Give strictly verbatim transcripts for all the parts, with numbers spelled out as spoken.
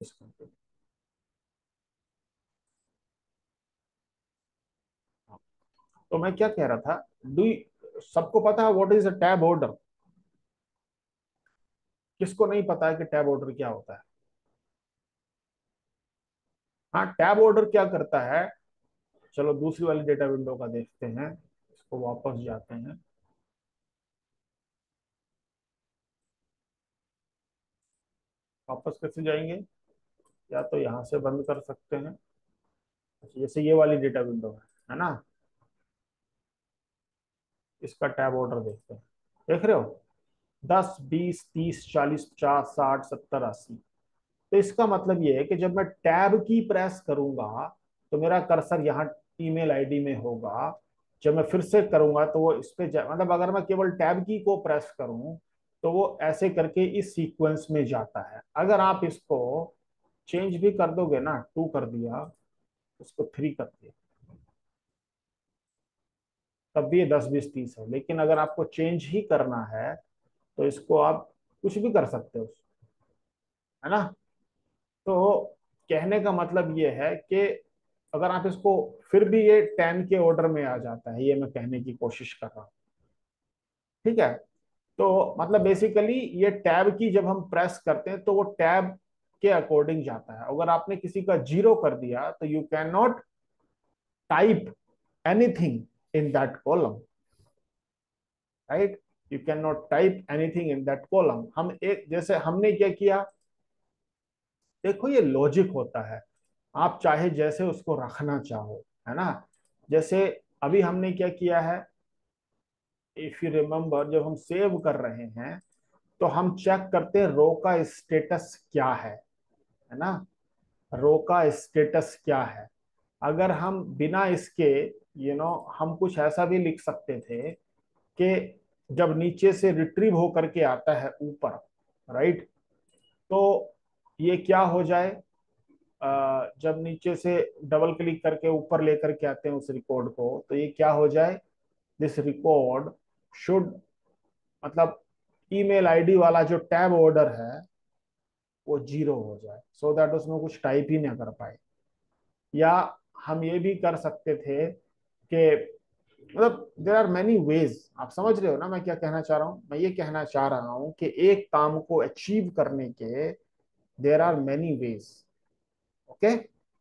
तो मैं क्या कह रहा था, डू सबको पता है what is a tab order? किसको नहीं पता है कि टैब ऑर्डर क्या होता है? हाँ, टैब ऑर्डर क्या करता है? चलो दूसरी वाली डेटा विंडो का देखते हैं, इसको वापस जाते हैं। वापस कैसे जाएंगे? या तो यहां से बंद कर सकते हैं। अच्छा, जैसे ये वाली डेटा विंडो है है ना, इसका टैब ऑर्डर देखते हैं। देख रहे हो, दस बीस तीस चालीस पचास साठ सत्तर अस्सी। तो इसका मतलब ये है कि जब मैं टैब की प्रेस करूंगा तो मेरा कर्सर यहाँ ईमेल आईडी में होगा। जब मैं फिर से करूंगा तो वो इस पे जा- मतलब अगर मैं केवल टैब की को प्रेस करूं तो वो ऐसे करके इस सीक्वेंस में जाता है। अगर आप इसको चेंज भी कर दोगे ना, टू कर दिया, उसको थ्री कर दिया, तब भी ये दस बीस तीस है। लेकिन अगर आपको चेंज ही करना है तो इसको आप कुछ भी कर सकते हो, है ना। तो कहने का मतलब ये है कि अगर आप इसको, फिर भी ये टेन के ऑर्डर में आ जाता है, ये मैं कहने की कोशिश कर रहा हूँ। ठीक है। तो मतलब बेसिकली ये टैब की जब हम प्रेस करते हैं तो वो टैब के अकॉर्डिंग जाता है। अगर आपने किसी का जीरो कर दिया तो you can not type anything in that column, right. You can not type anything in that column. हम एक जैसे हमने क्या किया, देखो ये लॉजिक होता है, आप चाहे जैसे उसको रखना चाहो, है ना। जैसे अभी हमने क्या किया है, इफ यू रिमेम्बर, जब हम सेव कर रहे हैं तो हम चेक करते हैं रो का स्टेटस क्या है है ना। रो का स्टेटस क्या है। अगर हम बिना इसके, यू नो हम कुछ ऐसा भी लिख सकते थे कि जब नीचे से रिट्रीव होकर के आता है ऊपर, राइट, तो ये क्या हो जाए, अ, जब नीचे से डबल क्लिक करके ऊपर लेकर के आते हैं उस रिकॉर्ड को, तो ये क्या हो जाए, दिस रिकॉर्ड शुड, मतलब ईमेल आईडी वाला जो टैब ऑर्डर है वो जीरो हो जाए, सो दैट उसमें कुछ टाइप ही ना कर पाए। या हम ये भी कर सकते थे कि, मतलब देर आर मेनी वेज, आप समझ रहे हो ना मैं क्या कहना चाह रहा हूँ। मैं ये कहना चाह रहा हूँ कि एक काम को अचीव करने के there are many ways. Okay,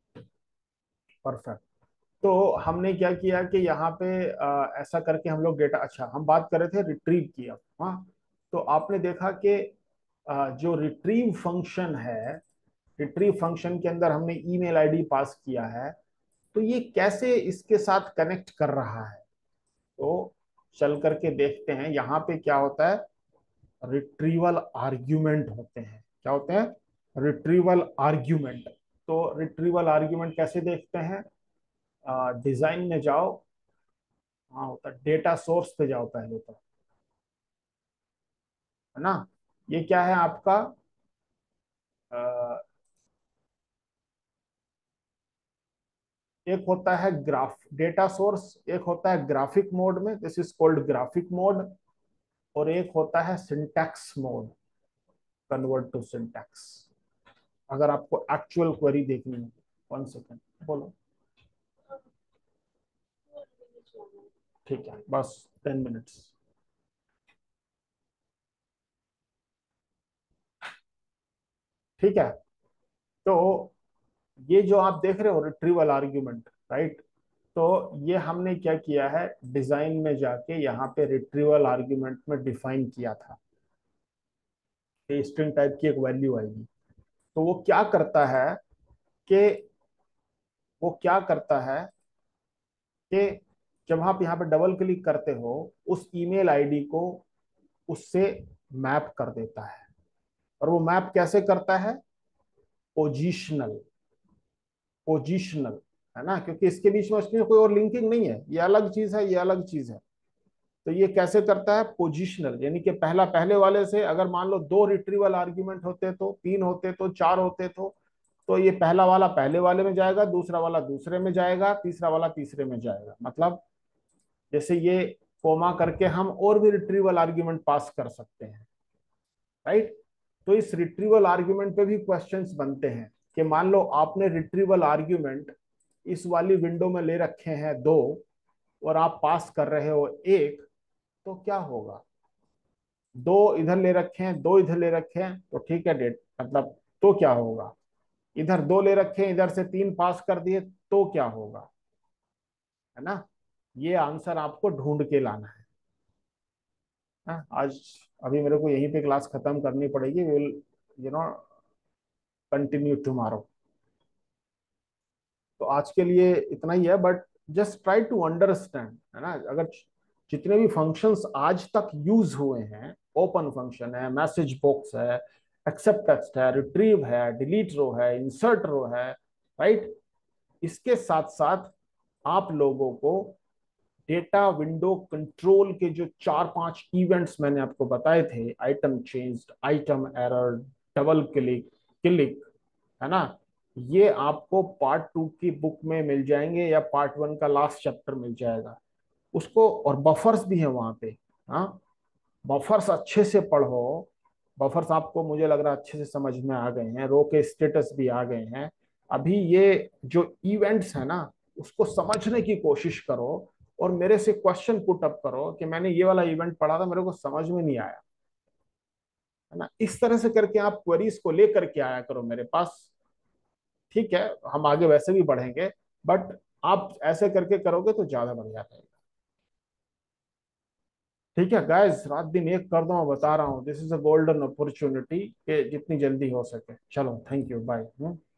perfect. तो हमने क्या किया कि यहाँ पे अ, ऐसा करके हम लोग डेटा, अच्छा हम बात कर रहे थे रिट्रीव की अब, हाँ। तो आपने देखा कि अ, जो रिट्रीव फंक्शन है, रिट्रीव फंक्शन के अंदर हमने ईमेल आईडी पास किया है, तो ये कैसे इसके साथ कनेक्ट कर रहा है। तो चल करके देखते हैं यहाँ पे क्या होता है। रिट्रीवल आर्ग्यूमेंट होते हैं, क्या होते हैं, रिट्रीवल आर्ग्यूमेंट। तो रिट्रीवल आर्ग्यूमेंट कैसे देखते हैं, डिजाइन में जाओ, हाँ होता है, डेटा सोर्स पे जाओ पहले तो, है ना। ये क्या है आपका, अ, एक होता है ग्राफ डेटा सोर्स, एक होता है ग्राफिक मोड में, this is called graphic mode. और एक होता है syntax mode, convert to syntax. अगर आपको एक्चुअल क्वेरी देखनी है, वन सेकेंड, बोलो। ठीक है, बस टेन मिनट्स। ठीक है। तो ये जो आप देख रहे हो रिट्रीवल आर्ग्यूमेंट, राइट, तो ये हमने क्या किया है, डिजाइन में जाके यहाँ पे रिट्रीवल आर्ग्यूमेंट में डिफाइन किया था कि स्ट्रिंग टाइप की एक वैल्यू आएगी। तो वो क्या करता है कि वो क्या करता है कि जब आप यहाँ पे डबल क्लिक करते हो, उस ईमेल आईडी को उससे मैप कर देता है। और वो मैप कैसे करता है, पोजिशनल, पोजिशनल, है ना, क्योंकि इसके बीच में उसमें कोई और लिंकिंग नहीं है, ये अलग चीज है, ये अलग चीज है। तो ये कैसे करता है, पोजिशनल, यानी कि पहला पहले वाले से, अगर मान लो दो रिट्रीवल आर्ग्यूमेंट होते तो, तीन होते तो, चार होते तो तो ये पहला वाला पहले वाले में जाएगा, दूसरा वाला दूसरे में जाएगा, तीसरा वाला तीसरे में जाएगा। मतलब जैसे ये कोमा करके हम और भी रिट्रीवल आर्ग्यूमेंट पास कर सकते हैं, राइट। तो इस रिट्रीवल आर्ग्यूमेंट पे भी क्वेश्चंस बनते हैं कि मान लो आपने रिट्रीवल आर्ग्यूमेंट इस वाली विंडो में ले रखे हैं दो, और आप पास कर रहे हो एक, तो क्या होगा? दो इधर ले रखे हैं, दो इधर ले रखे हैं, तो ठीक है डेट मतलब, तो क्या होगा? इधर दो ले रखे हैं, इधर से तीन पास कर दिए, तो क्या होगा? है ना? ये आंसर आपको ढूंढ के लाना है। हाँ, आज अभी मेरे को यहीं पे क्लास खत्म करनी पड़ेगी। Will you no continue tomorrow. तो आज के लिए इतना ही है, but just try to understand, है ना? अगर जितने भी फंक्शंस आज तक यूज हुए हैं, ओपन फंक्शन है, मैसेज बॉक्स है, एक्सेप्ट टेक्स्ट है, रिट्रीव है, डिलीट रो है, इंसर्ट रो है, राइट, इसके साथ साथ आप लोगों को डेटा विंडो कंट्रोल के जो चार पांच इवेंट्स मैंने आपको बताए थे, item changed, item error, double click, click, है ना, ये आपको पार्ट टू की बुक में मिल जाएंगे, या पार्ट वन का लास्ट चैप्टर मिल जाएगा उसको। और बफर्स भी है वहां पे। हाँ, बफर्स अच्छे से पढ़ो। बफर्स आपको मुझे लग रहा है अच्छे से समझ में आ गए हैं, रो के स्टेटस भी आ गए हैं। अभी ये जो इवेंट्स है ना, उसको समझने की कोशिश करो, और मेरे से क्वेश्चन पुट अप करो कि मैंने ये वाला इवेंट पढ़ा था, मेरे को समझ में नहीं आया, है ना? इस तरह से करके आप क्वेरीज को लेकर के आया करो मेरे पास। ठीक है, हम आगे वैसे भी बढ़ेंगे, बट आप ऐसे करके करोगे तो ज्यादा बढ़िया रहेगा। ठीक है गाइस, रात दिन एक कर दो, मैं बता रहा हूँ, this is a golden opportunity, कि जितनी जल्दी हो सके। चलो, थैंक यू, बाय।